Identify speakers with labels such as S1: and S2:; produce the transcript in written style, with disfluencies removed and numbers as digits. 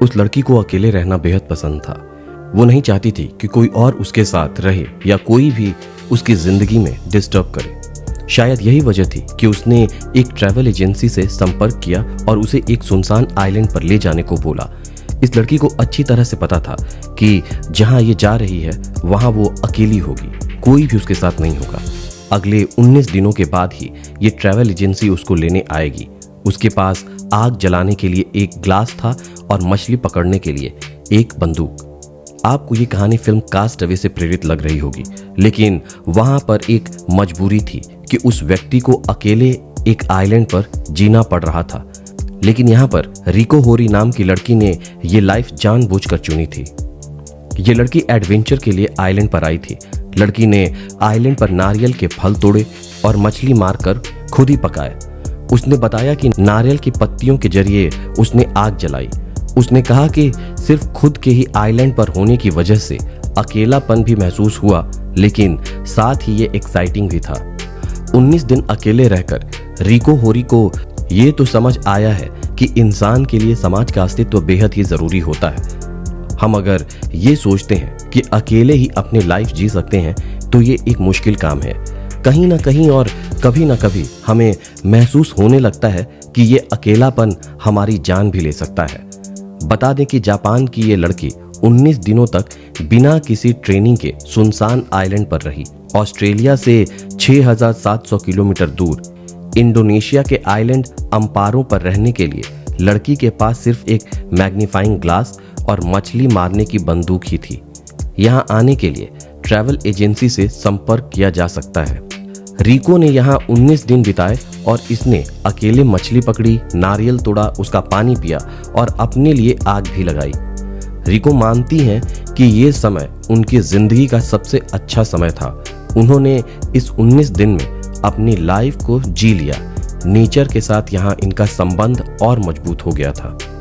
S1: उस लड़की को अकेले रहना बेहद पसंद था। वो नहीं चाहती थी कि कोई और उसके साथ रहे या कोई भी उसकी जिंदगी में डिस्टर्ब करे। शायद यही वजह थी कि उसने एक ट्रैवल एजेंसी से संपर्क किया और उसे एक सुनसान आइलैंड पर ले जाने को बोला। इस लड़की को अच्छी तरह से पता था कि जहां ये जा रही है वहां वो अकेली होगी, कोई भी उसके साथ नहीं होगा। अगले 19 दिनों के बाद ही ये ट्रैवल एजेंसी उसको लेने आएगी। उसके पास आग जलाने के लिए एक ग्लास था और मछली पकड़ने के लिए एक बंदूक। आपको ये कहानी फिल्म कास्ट अवे से प्रेरित लग रही होगी, लेकिन वहां पर एक मजबूरी थी कि उस व्यक्ति को अकेले एक आइलैंड पर जीना पड़ रहा था। लेकिन यहाँ पर रिको होरी नाम की लड़की ने ये लाइफ जानबूझकर चुनी थी। ये लड़की एडवेंचर के लिए आइलैंड पर आई थी। लड़की ने आइलैंड पर नारियल के फल तोड़े और मछली मारकर खुद ही पकाए। उसने बताया कि नारियल की पत्तियों के जरिए उसने आग जलाई। उसने कहा कि सिर्फ खुद के ही आइलैंड पर होने की वजह से अकेलापन भी महसूस हुआ, लेकिन साथ ही ये एक्साइटिंग भी था। 19 दिन अकेले रहकर रिको होरी को ये तो समझ आया है कि इंसान के लिए समाज का अस्तित्व बेहद ही जरूरी होता है। हम अगर ये सोचते हैं कि अकेले ही अपनी लाइफ जी सकते हैं तो ये एक मुश्किल काम है। कहीं ना कहीं और कभी ना कभी हमें महसूस होने लगता है कि ये अकेलापन हमारी जान भी ले सकता है। बता दें कि जापान की ये लड़की 19 दिनों तक बिना किसी ट्रेनिंग के सुनसान आइलैंड पर रही। ऑस्ट्रेलिया से 6700 किलोमीटर दूर इंडोनेशिया के आइलैंड अम्पारो पर रहने के लिए लड़की के पास सिर्फ एक मैग्नीफाइंग ग्लास और मछली मारने की बंदूक ही थी। यहाँ आने के लिए ट्रैवल एजेंसी से संपर्क किया जा सकता है। रिको ने यहाँ 19 दिन बिताए और इसने अकेले मछली पकड़ी, नारियल तोड़ा, उसका पानी पिया और अपने लिए आग भी लगाई। रिको मानती हैं कि ये समय उनकी जिंदगी का सबसे अच्छा समय था। उन्होंने इस 19 दिन में अपनी लाइफ को जी लिया। नेचर के साथ यहाँ इनका संबंध और मजबूत हो गया था।